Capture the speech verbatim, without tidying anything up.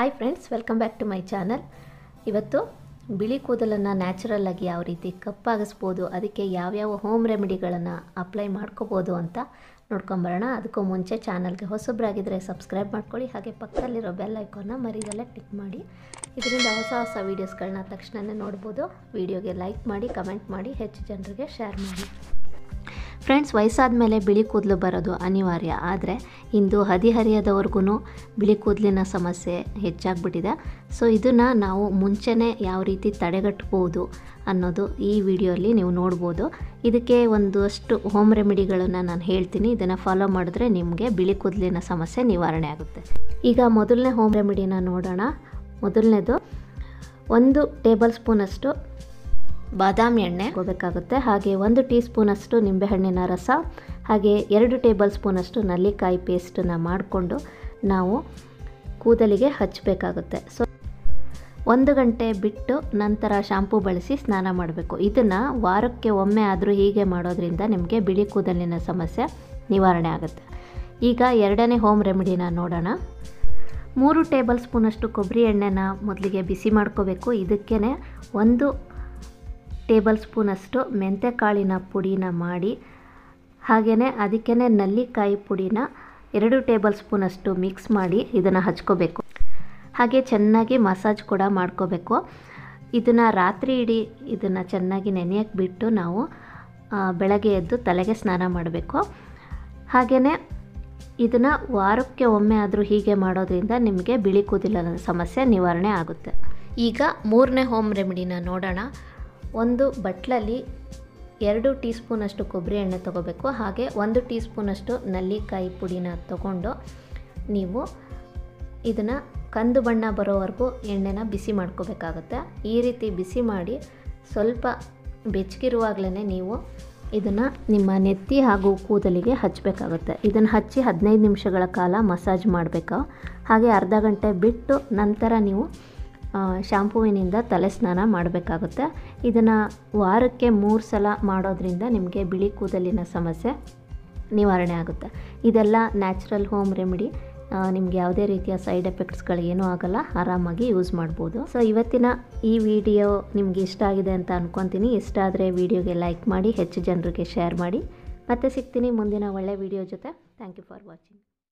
Hi friends, welcome back to my channel. ಇವತ್ತು ಬಿಳಿ ಕೂದಲನ್ನು ನ್ಯಾಚುರಲ್ ಆಗಿ ಯಾವ ರೀತಿ ಕಪ್ಪಾಗಿಸ್ಬೋದು, ಅದಕ್ಕೆ ಯಾವ್ಯಾವ ಹೋಮ್ ರೆಮಿಡಿಗಳನ್ನು ಅಪ್ಲೈ ಮಾಡ್ಕೋಬೋದು ಅಂತ ನೋಡ್ಕೊಂಬರೋಣ. ಅದಕ್ಕೂ ಮುಂಚೆ ಚಾನಲ್ಗೆ ಹೊಸಬ್ರಾಗಿದ್ದರೆ ಸಬ್ಸ್ಕ್ರೈಬ್ ಮಾಡ್ಕೊಳ್ಳಿ, ಹಾಗೆ ಪಕ್ಕದಲ್ಲಿರೋ ಬೆಲ್ ಐಕಾನ್ನ ಮರಿದಲ್ಲೇ ಕ್ಲಿಕ್ ಮಾಡಿ. ಇದರಿಂದ ಹೊಸ ಹೊಸ ವೀಡಿಯೋಸ್ಗಳನ್ನ ತಕ್ಷಣವೇ ನೋಡ್ಬೋದು. ವಿಡಿಯೋಗೆ ಲೈಕ್ ಮಾಡಿ, ಕಮೆಂಟ್ ಮಾಡಿ, ಹೆಚ್ಚು ಜನರಿಗೆ ಶೇರ್ ಮಾಡಿ. ಫ್ರೆಂಡ್ಸ್, ವಯಸ್ಸಾದ ಮೇಲೆ ಬಿಳಿ ಕೂದಲು ಬರೋದು ಅನಿವಾರ್ಯ. ಆದರೆ ಇಂದು ಹದಿಹರಿಯದವ್ರಿಗೂ ಬಿಳಿ ಕೂದಲಿನ ಸಮಸ್ಯೆ ಹೆಚ್ಚಾಗ್ಬಿಟ್ಟಿದೆ. ಸೊ ಇದನ್ನು ನಾವು ಮುಂಚೆನೇ ಯಾವ ರೀತಿ ತಡೆಗಟ್ಬೋದು ಅನ್ನೋದು ಈ ವಿಡಿಯೋಲಿ ನೀವು ನೋಡ್ಬೋದು. ಇದಕ್ಕೆ ಒಂದಷ್ಟು ಹೋಮ್ ರೆಮಿಡಿಗಳನ್ನು ನಾನು ಹೇಳ್ತೀನಿ. ಇದನ್ನು ಫಾಲೋ ಮಾಡಿದ್ರೆ ನಿಮಗೆ ಬಿಳಿ ಕೂದಲಿನ ಸಮಸ್ಯೆ ನಿವಾರಣೆ ಆಗುತ್ತೆ. ಈಗ ಮೊದಲನೇ ಹೋಮ್ ರೆಮಿಡಿನ ನೋಡೋಣ. ಮೊದಲನೇದು, ಒಂದು ಟೇಬಲ್ ಸ್ಪೂನಷ್ಟು ಬಾದಾಮಿ ಎಣ್ಣೆ ಹಾಕೋಬೇಕಾಗುತ್ತೆ. ಹಾಗೆ ಒಂದು ಟೀ ಸ್ಪೂನಷ್ಟು ನಿಂಬೆಹಣ್ಣಿನ ರಸ, ಹಾಗೆ ಎರಡು ಟೇಬಲ್ ಸ್ಪೂನಷ್ಟು ನಲ್ಲಿಕಾಯಿ ಪೇಸ್ಟನ್ನು ಮಾಡಿಕೊಂಡು ನಾವು ಕೂದಲಿಗೆ ಹಚ್ಚಬೇಕಾಗುತ್ತೆ. ಸೊ ಒಂದು ಗಂಟೆ ಬಿಟ್ಟು ನಂತರ ಶಾಂಪೂ ಬಳಸಿ ಸ್ನಾನ ಮಾಡಬೇಕು. ಇದನ್ನು ವಾರಕ್ಕೆ ಒಮ್ಮೆ ಆದರೂ ಹೀಗೆ ಮಾಡೋದ್ರಿಂದ ನಿಮಗೆ ಬಿಳಿ ಕೂದಲಿನ ಸಮಸ್ಯೆ ನಿವಾರಣೆ ಆಗುತ್ತೆ. ಈಗ ಎರಡನೇ ಹೋಮ್ ರೆಮಿಡಿನ ನೋಡೋಣ. ಮೂರು ಟೇಬಲ್ ಸ್ಪೂನಷ್ಟು ಕೊಬ್ಬರಿ ಎಣ್ಣೆನ ಮೊದಲಿಗೆ ಬಿಸಿ ಮಾಡ್ಕೋಬೇಕು. ಇದಕ್ಕೇ ಒಂದು ಟೇಬಲ್ ಸ್ಪೂನಷ್ಟು ಮೆಂತ್ಯಕಾಳಿನ ಪುಡಿನ ಮಾಡಿ, ಹಾಗೆಯೇ ಅದಕ್ಕೇ ನಲ್ಲಿಕಾಯಿ ಪುಡಿನ ಎರಡು ಟೇಬಲ್ ಸ್ಪೂನಷ್ಟು ಮಿಕ್ಸ್ ಮಾಡಿ ಇದನ್ನು ಹಚ್ಕೋಬೇಕು. ಹಾಗೆ ಚೆನ್ನಾಗಿ ಮಸಾಜ್ ಕೂಡ ಮಾಡ್ಕೋಬೇಕು. ಇದನ್ನು ರಾತ್ರಿ ಇಡೀ ಇದನ್ನು ಚೆನ್ನಾಗಿ ನೆನೆಯಕ್ಕೆ ಬಿಟ್ಟು ನಾವು ಬೆಳಗ್ಗೆ ಎದ್ದು ತಲೆಗೆ ಸ್ನಾನ ಮಾಡಬೇಕು. ಹಾಗೆಯೇ ಇದನ್ನು ವಾರಕ್ಕೆ ಒಮ್ಮೆ ಆದರೂ ಹೀಗೆ ಮಾಡೋದ್ರಿಂದ ನಿಮಗೆ ಬಿಳಿ ಕೂದಲಿನ ಸಮಸ್ಯೆ ನಿವಾರಣೆ ಆಗುತ್ತೆ. ಈಗ ಮೂರನೇ ಹೋಮ್ ರೆಮಿಡಿನ ನೋಡೋಣ. ಒಂದು ಬಟ್ಲಲ್ಲಿ ಎರಡು ಟೀ ಸ್ಪೂನಷ್ಟು ಕೊಬ್ಬರಿ ಎಣ್ಣೆ ತೊಗೋಬೇಕು. ಹಾಗೆ ಒಂದು ಟೀ ಸ್ಪೂನಷ್ಟು ನಲ್ಲಿಕಾಯಿ ಪುಡಿನ ತೊಗೊಂಡು ನೀವು ಇದನ್ನು ಕಂದು ಬಣ್ಣ ಬರೋವರೆಗೂ ಎಣ್ಣೆನ ಬಿಸಿ ಮಾಡ್ಕೋಬೇಕಾಗುತ್ತೆ. ಈ ರೀತಿ ಬಿಸಿ ಮಾಡಿ ಸ್ವಲ್ಪ ಬೆಚ್ಚಗಿರುವಾಗಲೇ ನೀವು ಇದನ್ನು ನಿಮ್ಮ ನೆತ್ತಿ ಹಾಗೂ ಕೂದಲಿಗೆ ಹಚ್ಚಬೇಕಾಗುತ್ತೆ. ಇದನ್ನು ಹಚ್ಚಿ ಹದಿನೈದು ನಿಮಿಷಗಳ ಕಾಲ ಮಸಾಜ್ ಮಾಡಬೇಕು. ಹಾಗೆ ಅರ್ಧ ಗಂಟೆ ಬಿಟ್ಟು ನಂತರ ನೀವು ಶಾಂಪೂವಿನಿಂದ ತಲೆ ಸ್ನಾನ ಮಾಡಬೇಕಾಗುತ್ತೆ. ಇದನ್ನು ವಾರಕ್ಕೆ ಮೂರು ಸಲ ಮಾಡೋದ್ರಿಂದ ನಿಮಗೆ ಬಿಳಿ ಕೂದಲಿನ ಸಮಸ್ಯೆ ನಿವಾರಣೆ ಆಗುತ್ತೆ. ಇದೆಲ್ಲ ನ್ಯಾಚುರಲ್ ಹೋಮ್ ರೆಮಿಡಿ. ನಿಮಗೆ ಯಾವುದೇ ರೀತಿಯ ಸೈಡ್ ಎಫೆಕ್ಟ್ಸ್ಗಳು ಏನೂ ಆಗಲ್ಲ, ಆರಾಮಾಗಿ ಯೂಸ್ ಮಾಡ್ಬೋದು. ಸೊ ಇವತ್ತಿನ ಈ ವಿಡಿಯೋ ನಿಮಗೆ ಇಷ್ಟ ಆಗಿದೆ ಅಂತ ಅಂದ್ಕೊತೀನಿ. ಇಷ್ಟ ಆದರೆ ವಿಡಿಯೋಗೆ ಲೈಕ್ ಮಾಡಿ, ಹೆಚ್ಚು ಜನರಿಗೆ ಶೇರ್ ಮಾಡಿ. ಮತ್ತೆ ಸಿಗ್ತೀನಿ ಮುಂದಿನ ಒಳ್ಳೆ ವಿಡಿಯೋ ಜೊತೆ. Thank you for watching.